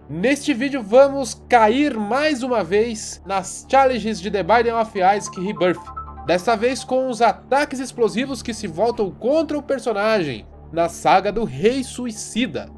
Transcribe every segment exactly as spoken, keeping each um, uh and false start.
Neste vídeo vamos cair mais uma vez nas challenges de The Binding of Isaac Rebirth. Desta vez com os ataques explosivos que se voltam contra o personagem na saga do Rei Suicida.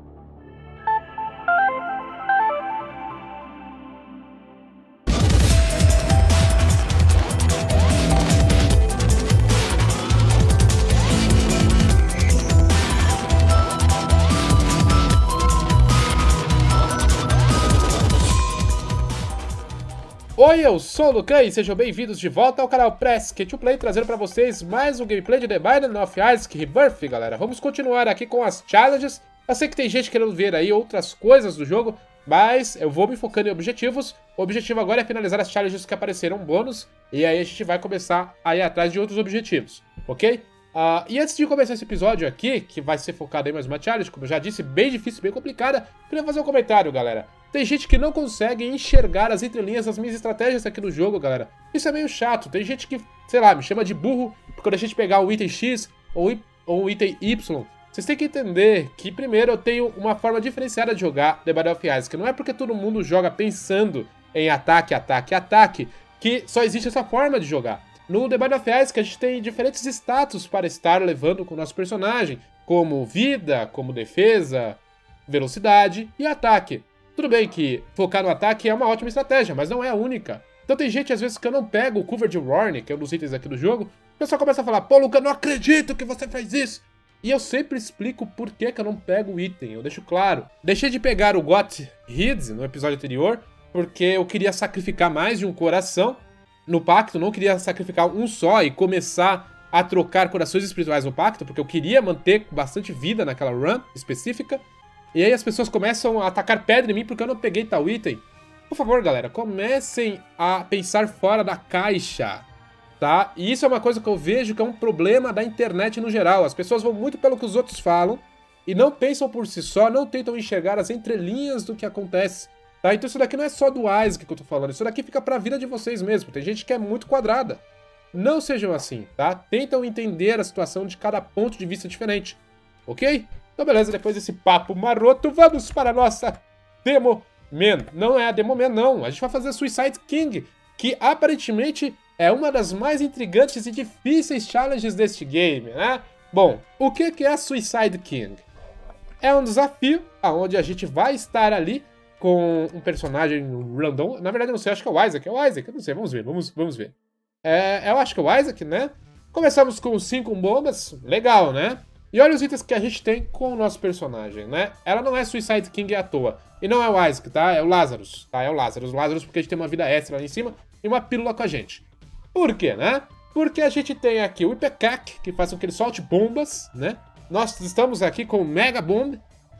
Oi, eu sou o Lucan e sejam bem-vindos de volta ao canal Press K dois Play, trazendo pra vocês mais um gameplay de The Binding of Isaac Rebirth, galera. Vamos continuar aqui com as challenges. Eu sei que tem gente querendo ver aí outras coisas do jogo, mas eu vou me focando em objetivos. O objetivo agora é finalizar as challenges que apareceram bônus, e aí a gente vai começar a ir atrás de outros objetivos, ok? Uh, e antes de começar esse episódio aqui, que vai ser focado em mais uma challenge, como eu já disse, bem difícil, bem complicada, queria fazer um comentário, galera. Tem gente que não consegue enxergar as entrelinhas das minhas estratégias aqui no jogo, galera. Isso é meio chato. Tem gente que, sei lá, me chama de burro porque eu deixei de pegar o item X ou, ou o item Y. Vocês têm que entender que, primeiro, eu tenho uma forma diferenciada de jogar The Binding of Isaac. Não é porque todo mundo joga pensando em ataque, ataque, ataque, que só existe essa forma de jogar. No The Binding of Isaac, a gente tem diferentes status para estar levando com o nosso personagem, como vida, como defesa, velocidade e ataque. Tudo bem que focar no ataque é uma ótima estratégia, mas não é a única. Então tem gente, às vezes, que eu não pego o Covered Warning, que é um dos itens aqui do jogo, o pessoal começa a falar, pô, Luca, não acredito que você fez isso! E eu sempre explico por que, que eu não pego o item, eu deixo claro. Deixei de pegar o Got Hid no episódio anterior, porque eu queria sacrificar mais de um coração no pacto, não queria sacrificar um só e começar a trocar corações espirituais no pacto, porque eu queria manter bastante vida naquela run específica. E aí as pessoas começam a atacar pedra em mim porque eu não peguei tal item. Por favor, galera, comecem a pensar fora da caixa, tá? E isso é uma coisa que eu vejo que é um problema da internet no geral. As pessoas vão muito pelo que os outros falam e não pensam por si só, não tentam enxergar as entrelinhas do que acontece, tá? Então isso daqui não é só do Isaac que eu tô falando, isso daqui fica pra vida de vocês mesmo. Tem gente que é muito quadrada. Não sejam assim, tá? Tentam entender a situação de cada ponto de vista diferente, ok? Então beleza, depois desse papo maroto, vamos para a nossa Demo Man. Não é a Demo Man, não. A gente vai fazer a Suicide King, que aparentemente é uma das mais intrigantes e difíceis challenges deste game, né? Bom, o que é a Suicide King? É um desafio onde a gente vai estar ali com um personagem random. Na verdade, eu não sei, acho que é o Isaac. É o Isaac, eu não sei, vamos ver, vamos, vamos ver. É, eu acho que é o Isaac, né? Começamos com cinco bombas, legal, né? E olha os itens que a gente tem com o nosso personagem, né? Ela não é Suicide King à toa. E não é o Isaac, tá? É o Lazarus, tá? É o Lazarus. O Lazarus porque a gente tem uma vida extra lá em cima e uma pílula com a gente. Por quê, né? Porque a gente tem aqui o Ipecac, que faz com que ele solte bombas, né? Nós estamos aqui com o Mega Bomb,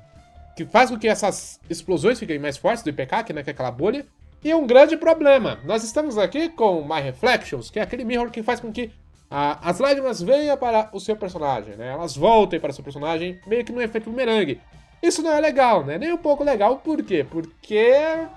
que faz com que essas explosões fiquem mais fortes do Ipecac, né? Que é aquela bolha. E um grande problema, nós estamos aqui com My Reflections, que é aquele mirror que faz com que Ah, as lágrimas venham para o seu personagem, né? Elas voltem para o seu personagem, meio que no efeito bumerangue. Isso não é legal, né? Nem um pouco legal, por quê? Porque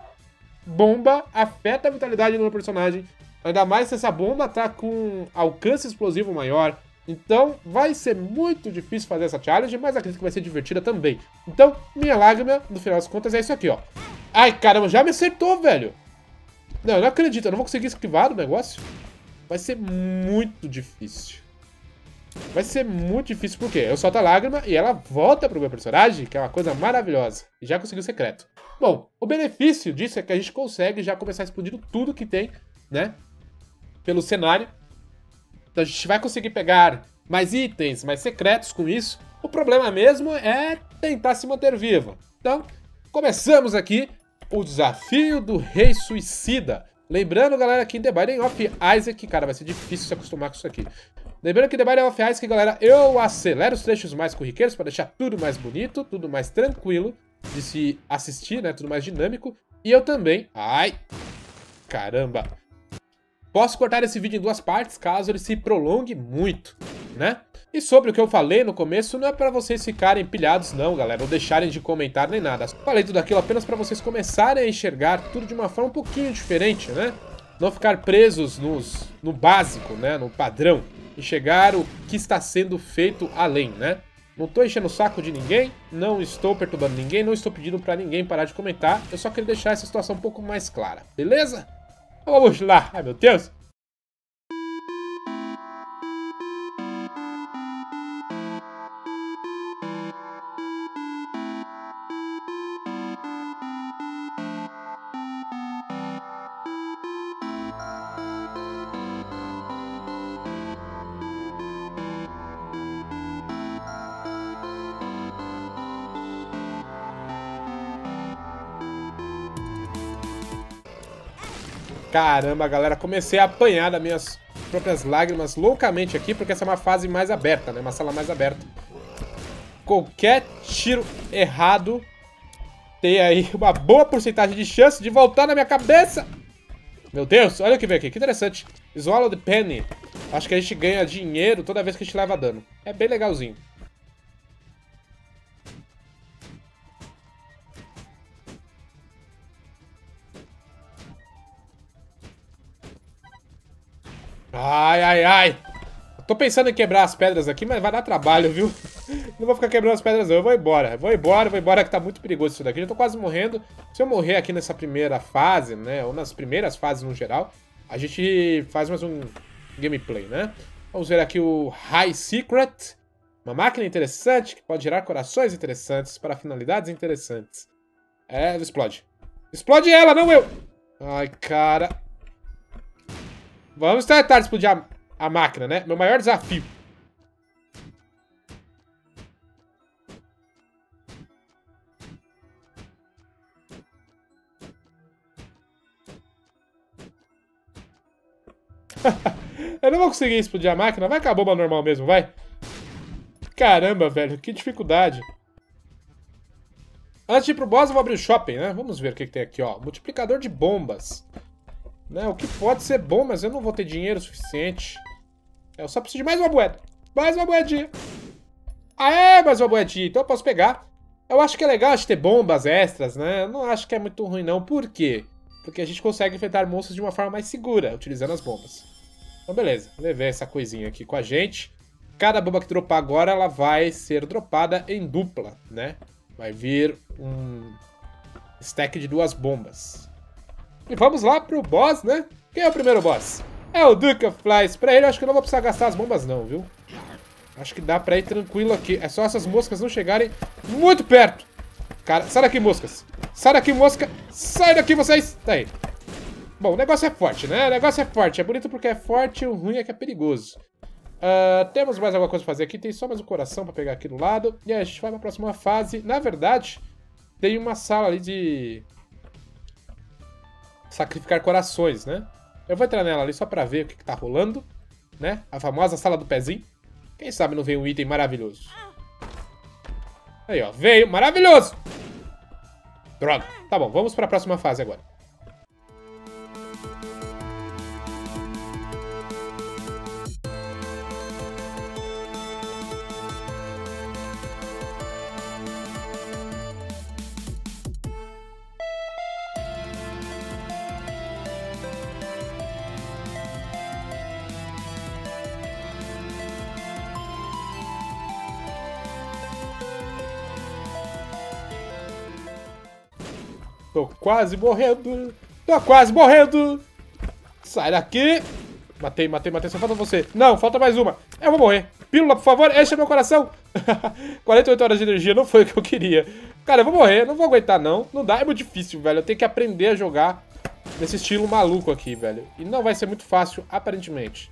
bomba afeta a vitalidade do meu personagem, ainda mais se essa bomba tá com alcance explosivo maior. Então vai ser muito difícil fazer essa challenge, mas acredito que vai ser divertida também. Então, minha lágrima, no final das contas, é isso aqui, ó. Ai, caramba, já me acertou, velho! Não, eu não acredito, eu não vou conseguir esquivar do negócio. Vai ser muito difícil. Vai ser muito difícil porque eu solto a lágrima e ela volta pro meu personagem, que é uma coisa maravilhosa. E já consegui o secreto. Bom, o benefício disso é que a gente consegue já começar explodindo tudo que tem, né? Pelo cenário. Então a gente vai conseguir pegar mais itens, mais secretos com isso. O problema mesmo é tentar se manter vivo. Então, começamos aqui o desafio do Rei Suicida. Lembrando, galera, que em The Binding of Isaac, cara, vai ser difícil se acostumar com isso aqui. Lembrando que em The Binding of Isaac, galera, eu acelero os trechos mais corriqueiros para deixar tudo mais bonito, tudo mais tranquilo de se assistir, né? Tudo mais dinâmico. E eu também... Ai! Caramba! Posso cortar esse vídeo em duas partes, caso ele se prolongue muito, né? E sobre o que eu falei no começo, não é pra vocês ficarem pilhados não, galera, ou deixarem de comentar nem nada. Falei tudo aquilo apenas pra vocês começarem a enxergar tudo de uma forma um pouquinho diferente, né? Não ficar presos nos, no básico, né? No padrão. Enxergar o que está sendo feito além, né? Não tô enchendo o saco de ninguém, não estou perturbando ninguém, não estou pedindo pra ninguém parar de comentar. Eu só queria deixar essa situação um pouco mais clara, beleza? Vamos lá. Ai, meu Deus. Caramba, galera, comecei a apanhar das minhas próprias lágrimas loucamente aqui, porque essa é uma fase mais aberta, né? Uma sala mais aberta. Qualquer tiro errado tem aí uma boa porcentagem de chance de voltar na minha cabeça. Meu Deus, olha o que vem aqui, que interessante. Swallow the Penny. Acho que a gente ganha dinheiro toda vez que a gente leva dano. É bem legalzinho. Ai, ai, ai. Eu tô pensando em quebrar as pedras aqui, mas vai dar trabalho, viu? Não vou ficar quebrando as pedras não, eu vou embora. Eu vou embora, vou embora que tá muito perigoso isso daqui. Eu já tô quase morrendo. Se eu morrer aqui nessa primeira fase, né, ou nas primeiras fases no geral, a gente faz mais um gameplay, né? Vamos ver aqui o High Secret. Uma máquina interessante que pode gerar corações interessantes para finalidades interessantes. É, explode. Explode ela, não eu! Ai, cara... Vamos tentar explodir a, a máquina, né? Meu maior desafio. Eu não vou conseguir explodir a máquina. Vai com a bomba normal mesmo, vai. Caramba, velho. Que dificuldade. Antes de ir pro boss, eu vou abrir o shopping, né? Vamos ver o que, que tem aqui, ó. Multiplicador de bombas. Né, o que pode ser bom, mas eu não vou ter dinheiro suficiente. Eu só preciso de mais uma moeda. Mais uma moedinha. Aê, mais uma moedinha. Então eu posso pegar. Eu acho que é legal a gente ter bombas extras, né? Eu não acho que é muito ruim, não. Por quê? Porque a gente consegue enfrentar monstros de uma forma mais segura, utilizando as bombas. Então beleza, vou levar essa coisinha aqui com a gente. Cada bomba que dropar agora, ela vai ser dropada em dupla, né? Vai vir um stack de duas bombas. E vamos lá pro boss, né? Quem é o primeiro boss? É o Duke of Flies. Pra ele, eu acho que eu não vou precisar gastar as bombas não, viu? Acho que dá pra ir tranquilo aqui. É só essas moscas não chegarem muito perto. Cara, sai daqui, moscas. Sai daqui, mosca. Sai daqui, vocês. Tá aí. Bom, o negócio é forte, né? O negócio é forte. É bonito porque é forte, o ruim é que é perigoso. Uh, temos mais alguma coisa pra fazer aqui. Tem só mais um coração pra pegar aqui do lado. E aí, a gente vai pra próxima fase. Na verdade, tem uma sala ali de... sacrificar corações, né? Eu vou entrar nela ali só pra ver o que, que tá rolando, né? A famosa sala do pezinho. Quem sabe não veio um item maravilhoso. Aí, ó. Veio. Maravilhoso! Droga. Tá bom, vamos pra próxima fase agora. Tô quase morrendo. Tô quase morrendo. Sai daqui. Matei, matei, matei. Só falta você. Não, falta mais uma. Eu vou morrer. Pílula, por favor. Enche meu coração. quarenta e oito horas de energia não foi o que eu queria. Cara, eu vou morrer. Não vou aguentar, não. Não dá. É muito difícil, velho. Eu tenho que aprender a jogar nesse estilo maluco aqui, velho. E não vai ser muito fácil, aparentemente.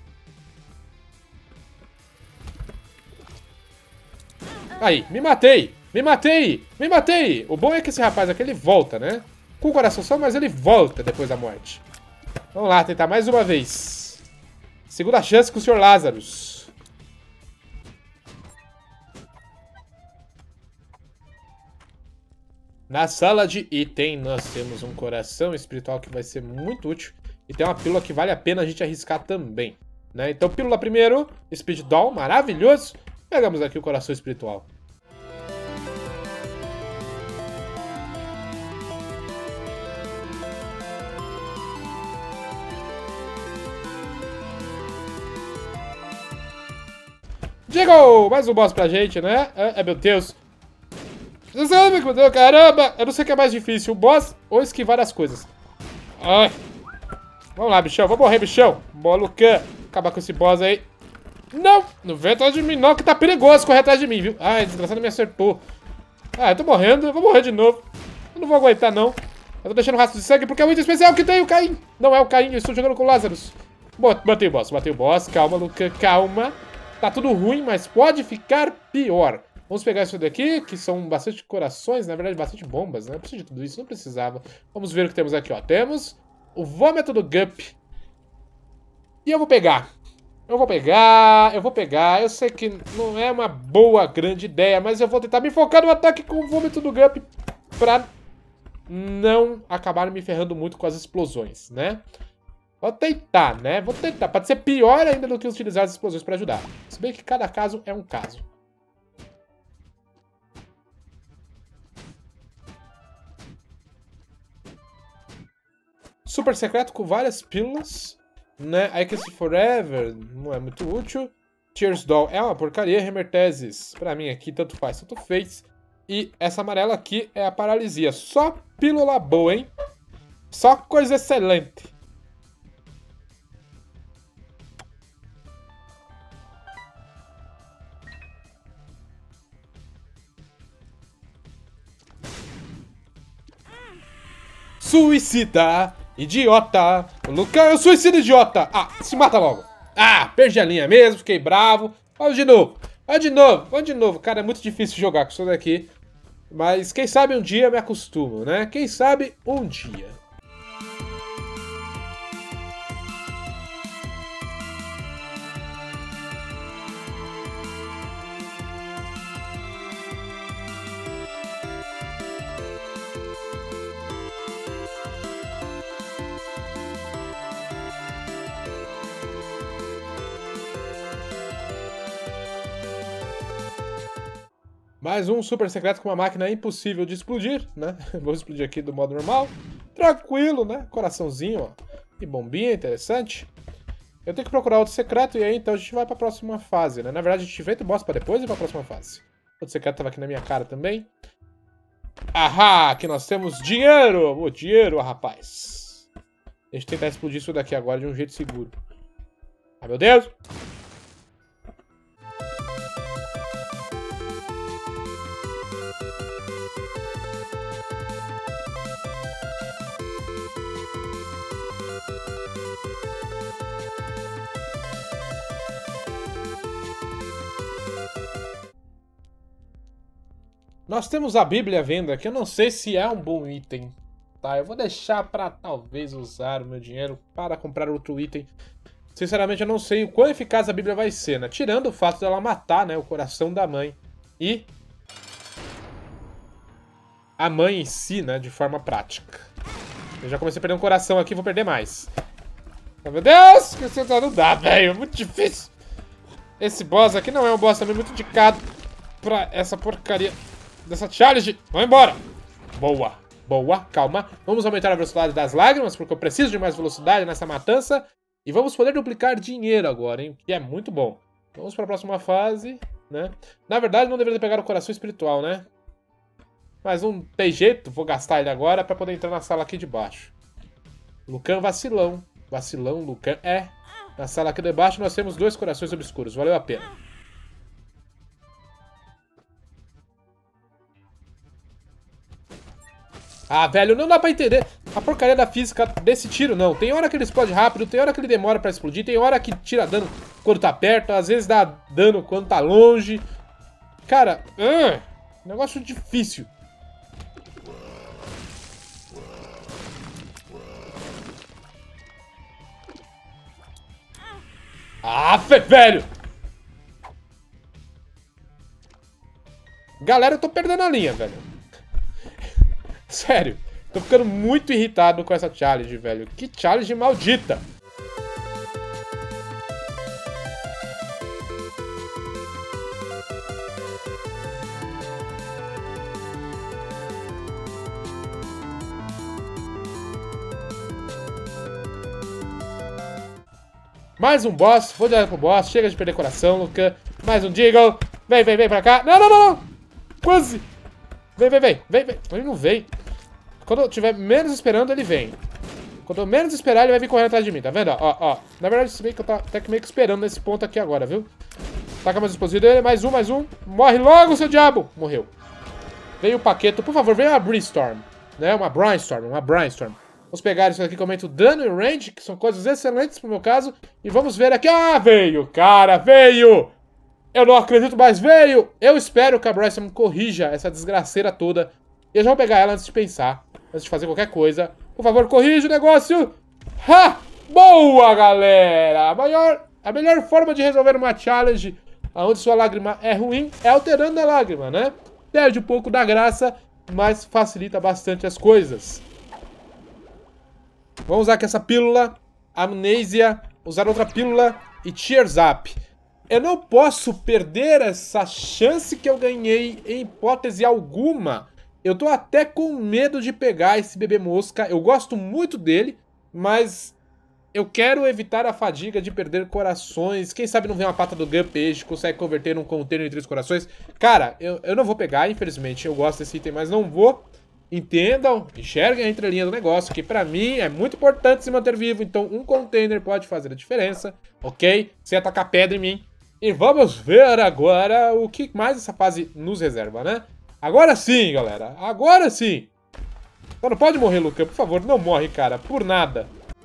Aí, me matei. Me matei! Me matei! O bom é que esse rapaz aqui, ele volta, né? Com o coração só, mas ele volta depois da morte. Vamos lá, tentar mais uma vez. Segunda chance com o senhor Lazarus. Na sala de item, nós temos um coração espiritual que vai ser muito útil. E tem uma pílula que vale a pena a gente arriscar também, né? Então, pílula primeiro, Speed Doll, maravilhoso. Pegamos aqui o coração espiritual. Digo! Mais um boss pra gente, né? É, é meu Deus. Você sabe que deu, caramba! Eu não sei o que é mais difícil, o boss ou esquivar as coisas. Ai. Vamos lá, bichão. Vou morrer, bichão. Boa, Lucan. Acabar com esse boss aí. Não! Não vem atrás de mim, não, que tá perigoso correr atrás de mim, viu? Ai, desgraçado me acertou. Ah, eu tô morrendo. Eu vou morrer de novo. Eu não vou aguentar, não. Eu tô deixando rastro de sangue porque é o item especial que tem o Caim. Não é o Caim, eu estou jogando com o Lazarus. Matei o boss, matei o boss. Calma, Lucan, calma. Tá tudo ruim, mas pode ficar pior. Vamos pegar isso daqui, que são bastante corações, na verdade, bastante bombas, né? Não precisa de tudo isso, não precisava. Vamos ver o que temos aqui, ó. Temos o vômito do Gup. E eu vou pegar. Eu vou pegar, eu vou pegar. Eu sei que não é uma boa, grande ideia, mas eu vou tentar me focar no ataque com o vômito do Gup pra não acabar me ferrando muito com as explosões, né? Vou tentar, né? Vou tentar. Pode ser pior ainda do que utilizar as explosões pra ajudar. Se bem que cada caso é um caso. Super secreto com várias pílulas, né? I Can See Forever não é muito útil. Tears Doll é uma porcaria. Hemerteses, pra mim aqui, tanto faz, tanto fez. E essa amarela aqui é a paralisia. Só pílula boa, hein? Só coisa excelente. Suicida! Idiota! O Lucan é um suicida idiota! Ah, se mata logo! Ah, perdi a linha mesmo, fiquei bravo. Vamos de novo, vamos de novo, vamos de novo. Cara, é muito difícil jogar com isso daqui. Mas quem sabe um dia eu me acostumo, né? Quem sabe um dia. Mais um super secreto com uma máquina impossível de explodir, né? Vou explodir aqui do modo normal. Tranquilo, né? Coraçãozinho, ó. E bombinha, interessante. Eu tenho que procurar outro secreto e aí então a gente vai pra próxima fase, né? Na verdade a gente inventa o boss pra depois e pra próxima fase. Outro secreto tava aqui na minha cara também. Ahá! Aqui nós temos dinheiro! O dinheiro, rapaz! Deixa eu tentar explodir isso daqui agora de um jeito seguro. Ai, meu Deus! Nós temos a Bíblia à venda, que eu não sei se é um bom item, tá? Eu vou deixar pra talvez usar o meu dinheiro para comprar outro item. Sinceramente, eu não sei o quão eficaz a Bíblia vai ser, né? Tirando o fato dela matar, né, o coração da mãe e a mãe em si, né, de forma prática. Eu já comecei a perder um coração aqui, vou perder mais. Oh, meu Deus! Não dá, velho, é muito difícil. Esse boss aqui não é um boss também muito indicado pra essa porcaria dessa challenge. Vamos embora. Boa, boa, calma. Vamos aumentar a velocidade das lágrimas, porque eu preciso de mais velocidade nessa matança. E vamos poder duplicar dinheiro agora, hein? Que é muito bom. Vamos para a próxima fase, né? Na verdade, não deveria pegar o coração espiritual, né? Mas não tem jeito, vou gastar ele agora para poder entrar na sala aqui de baixo. Lucan vacilão. Vacilão, Lucan é. Na sala aqui de baixo nós temos dois corações obscuros. Valeu a pena. Ah, velho, não dá pra entender a porcaria da física desse tiro, não. Tem hora que ele explode rápido, tem hora que ele demora pra explodir, tem hora que tira dano quando tá perto, às vezes dá dano quando tá longe. Cara, uh, negócio difícil. Ah, velho! Galera, eu tô perdendo a linha, velho. Sério, tô ficando muito irritado com essa challenge, velho. Que challenge maldita! Mais um boss, vou direto pro boss, chega de perder coração, Lucan. Mais um Deagle. Vem, vem, vem pra cá. Não, não, não, não. Quase. Vem, vem, vem. Vem, vem. Ele não vem. Quando eu estiver menos esperando, ele vem. Quando eu menos esperar, ele vai vir correndo atrás de mim, tá vendo? Ó, ó. Na verdade, se bem que eu tô até que meio que esperando nesse ponto aqui agora, viu? Taca mais explosivo dele. Mais um, mais um. Morre logo, seu diabo. Morreu. Veio o Paqueto. Por favor, venha uma Brainstorm. Né? Uma Brainstorm, uma Brainstorm. Vamos pegar isso aqui que aumenta o dano e o range, que são coisas excelentes pro meu caso. E vamos ver aqui. Ah, veio, cara, veio! Eu não acredito, mas veio! Eu espero que a Brainstorm corrija essa desgraceira toda. E eu já vou pegar ela antes de pensar. Antes de fazer qualquer coisa. Por favor, corrija o negócio! Ha! Boa, galera! A, maior, a melhor forma de resolver uma challenge onde sua lágrima é ruim é alterando a lágrima, né? Perde um pouco da graça, mas facilita bastante as coisas. Vamos usar aqui essa pílula, Amnésia, usar outra pílula e Cheers Up. Eu não posso perder essa chance que eu ganhei em hipótese alguma. Eu tô até com medo de pegar esse bebê mosca. Eu gosto muito dele, mas eu quero evitar a fadiga de perder corações. Quem sabe não vem uma pata do Gunpage, consegue converter num container em três corações. Cara, eu, eu não vou pegar, infelizmente. Eu gosto desse item, mas não vou. Entendam, enxerguem a entrelinha do negócio, que pra mim é muito importante se manter vivo. Então um container pode fazer a diferença, ok? Sem atacar pedra em mim. E vamos ver agora o que mais essa fase nos reserva, né? Agora sim, galera. Agora sim. Só não pode morrer, Lucan. Por favor, não morre, cara. Por nada.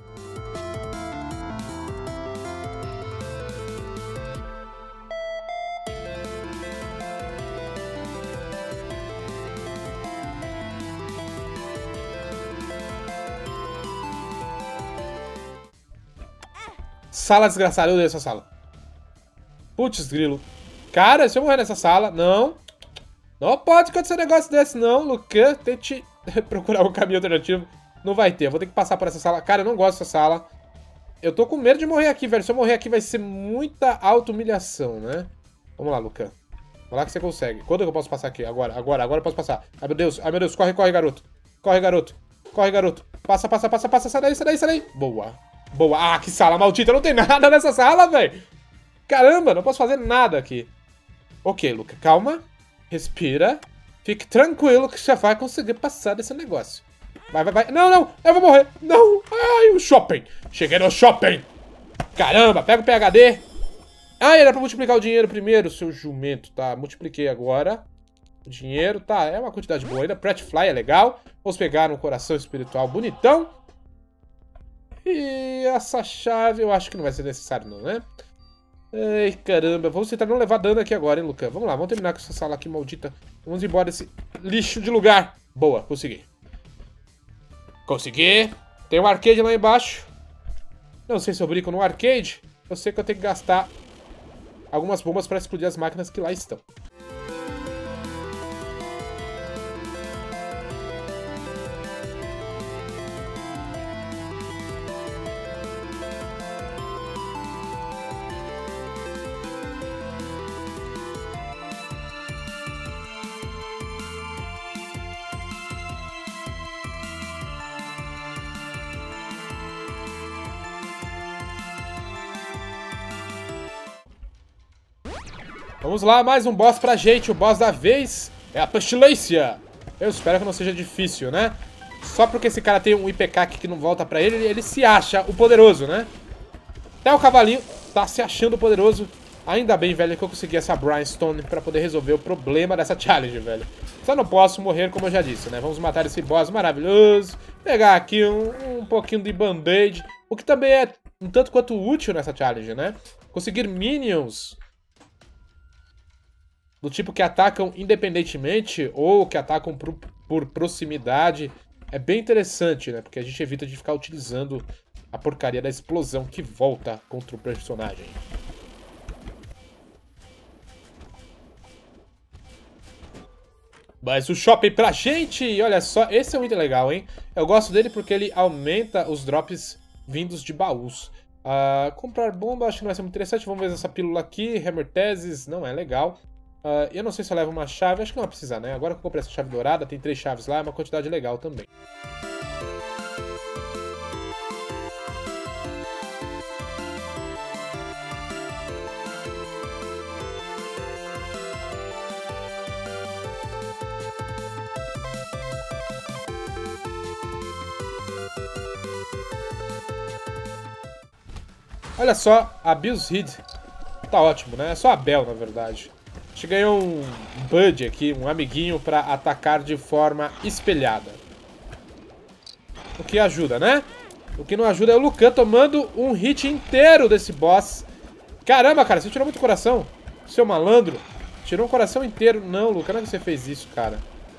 Sala desgraçada. Eu odeio essa sala. Putz, grilo. Cara, se eu morrer nessa sala... Não. Não pode acontecer um negócio desse, não, Lucan. Tente procurar um caminho alternativo. Não vai ter. Eu vou ter que passar por essa sala. Cara, eu não gosto dessa sala. Eu tô com medo de morrer aqui, velho. Se eu morrer aqui vai ser muita auto-humilhação, né? Vamos lá, Lucan. Vamos lá que você consegue. Quando que eu posso passar aqui? Agora, agora, agora eu posso passar. Ai, meu Deus. Ai, meu Deus. Corre, corre, garoto. Corre, garoto. Corre, garoto. Passa, passa, passa, passa. Sai daí, sai daí, sai daí. Boa. Boa. Ah, que sala maldita. Não tem nada nessa sala, velho. Caramba, não posso fazer nada aqui. Ok, Luca, calma. Respira. Fique tranquilo que você vai conseguir passar desse negócio. Vai, vai, vai. Não, não. Eu vou morrer. Não. Ai, o shopping. Cheguei no shopping. Caramba, pega o P H D. Ah, era pra multiplicar o dinheiro primeiro, seu jumento. Tá, multipliquei agora. O dinheiro, tá, é uma quantidade boa ainda. Prat Fly é legal. Vamos pegar um coração espiritual bonitão. E essa chave eu acho que não vai ser necessário não, né? Ai, caramba. Vamos tentar não levar dano aqui agora, hein, Lucan? Vamos lá, vamos terminar com essa sala aqui maldita. Vamos embora desse lixo de lugar. Boa, consegui. Consegui. Tem um arcade lá embaixo. Não sei se eu brinco no arcade. Eu sei que eu tenho que gastar algumas bombas para explodir as máquinas que lá estão. Vamos lá, mais um boss pra gente. O boss da vez é a Pestilência. Eu espero que não seja difícil, né? Só porque esse cara tem um I P K que não volta pra ele, ele se acha o poderoso, né? Até o cavalinho tá se achando poderoso. Ainda bem, velho, que eu consegui essa Brimstone pra poder resolver o problema dessa challenge, velho. Só não posso morrer, como eu já disse, né? Vamos matar esse boss maravilhoso. Pegar aqui um, um pouquinho de band-aid. O que também é um tanto quanto útil nessa challenge, né? Conseguir minions do tipo que atacam independentemente ou que atacam por, por proximidade é bem interessante, né? Porque a gente evita de ficar utilizando a porcaria da explosão que volta contra o personagem. Mas o shopping pra gente, olha só, esse é muito legal, hein? Eu gosto dele porque ele aumenta os drops vindos de baús. Uh, comprar bomba acho que não vai ser muito interessante. Vamos ver essa pílula aqui, Hammer Thesis, não é legal. Uh, eu não sei se eu levo uma chave, acho que não vai precisar, né? Agora que eu comprei essa chave dourada, tem três chaves lá, é uma quantidade legal também. Olha só, a Bill's Head. Tá ótimo, né? É só a Bell, na verdade. A gente ganhou um Bud aqui, um amiguinho pra atacar de forma espelhada. O que ajuda, né? O que não ajuda é o Lucan tomando um hit inteiro desse boss. Caramba, cara, você tirou muito coração. Seu malandro. Tirou um coração inteiro. Não, Lucan, como é que você fez isso, cara?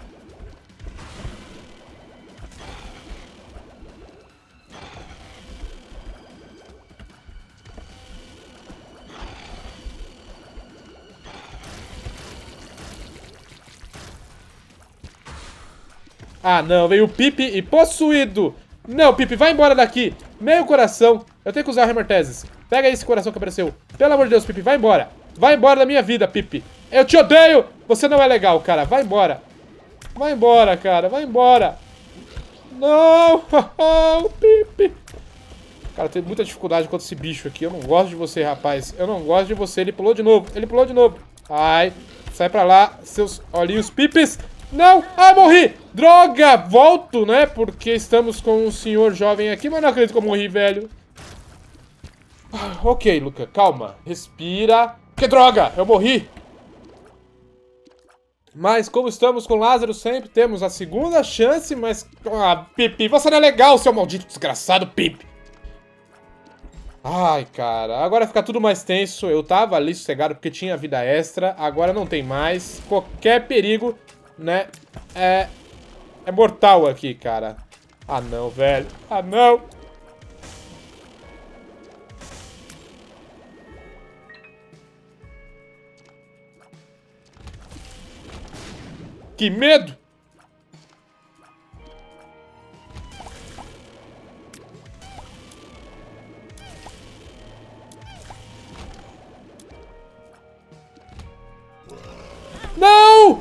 Ah, não. Veio o Pipe e possuído. Não, Pipe, vai embora daqui. Meio coração. Eu tenho que usar o Hammer Thesis. Pega esse coração que apareceu. Pelo amor de Deus, Pipe, vai embora. Vai embora da minha vida, Pipe. Eu te odeio. Você não é legal, cara. Vai embora. Vai embora, cara. Vai embora. Não. Pipe. Cara, eu tenho muita dificuldade contra esse bicho aqui. Eu não gosto de você, rapaz. Eu não gosto de você. Ele pulou de novo. Ele pulou de novo. Ai. Sai pra lá, seus olhinhos pipes. Não! Ah, morri! Droga! Volto, né? Porque estamos com um senhor jovem aqui, mas não acredito que eu morri, velho. Ah, ok, Luca, calma. Respira. Que droga! Eu morri! Mas como estamos com Lázaro sempre, temos a segunda chance, mas... Ah, Pipe, você não é legal, seu maldito desgraçado, Pipe! Ai, cara, agora fica tudo mais tenso. Eu tava ali sossegado porque tinha vida extra, agora não tem mais. Qualquer perigo... né? É... É mortal aqui, cara. Ah, não, velho. Ah, não. Que medo! Não!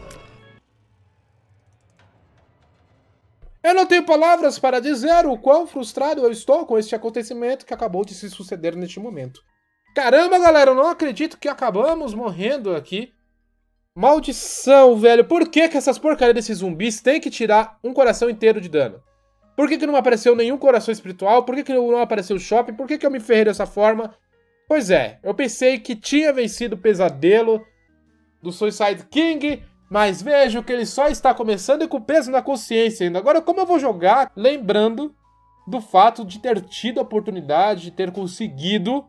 Eu não tenho palavras para dizer o quão frustrado eu estou com este acontecimento que acabou de se suceder neste momento. Caramba, galera, eu não acredito que acabamos morrendo aqui. Maldição, velho. Por que que essas porcarias desses zumbis têm que tirar um coração inteiro de dano? Por que que não apareceu nenhum coração espiritual? Por que que não apareceu o shopping? Por que que eu me ferrei dessa forma? Pois é, eu pensei que tinha vencido o pesadelo do Suicide King... mas vejo que ele só está começando e com peso na consciência ainda. Agora, como eu vou jogar lembrando do fato de ter tido a oportunidade de ter conseguido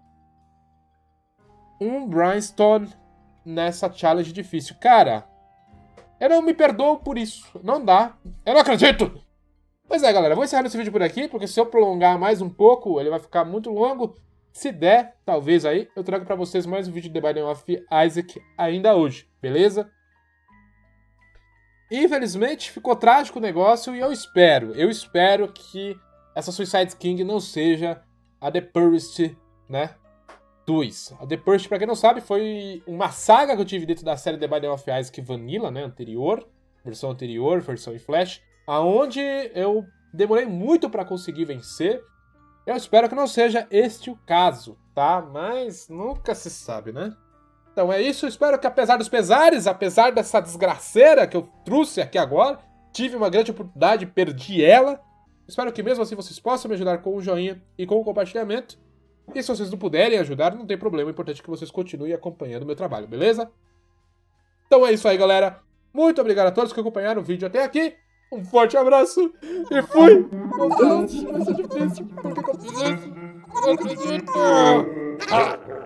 um Brimstone nessa challenge difícil? Cara, eu não me perdoo por isso. Não dá. Eu não acredito! Pois é, galera. Vou encerrar esse vídeo por aqui, porque se eu prolongar mais um pouco, ele vai ficar muito longo. Se der, talvez aí, eu trago pra vocês mais um vídeo de The Binding of Isaac ainda hoje. Beleza? Infelizmente, ficou trágico o negócio e eu espero, eu espero que essa Suicide King não seja a The Purist, né, dois. A The Purist, pra quem não sabe, foi uma saga que eu tive dentro da série The Binding of Isaac Vanilla, né, anterior, versão anterior, versão em Flash, aonde eu demorei muito pra conseguir vencer. Eu espero que não seja este o caso, tá? Mas nunca se sabe, né? Então é isso, eu espero que apesar dos pesares, apesar dessa desgraceira que eu trouxe aqui agora, tive uma grande oportunidade, perdi ela. Espero que mesmo assim vocês possam me ajudar com o joinha e com o compartilhamento. E se vocês não puderem ajudar, não tem problema, o importante é que vocês continuem acompanhando o meu trabalho, beleza? Então é isso aí, galera. Muito obrigado a todos que acompanharam o vídeo até aqui. Um forte abraço e fui! Meu Deus, vai ser difícil. Por que eu fiz isso? Não acredito!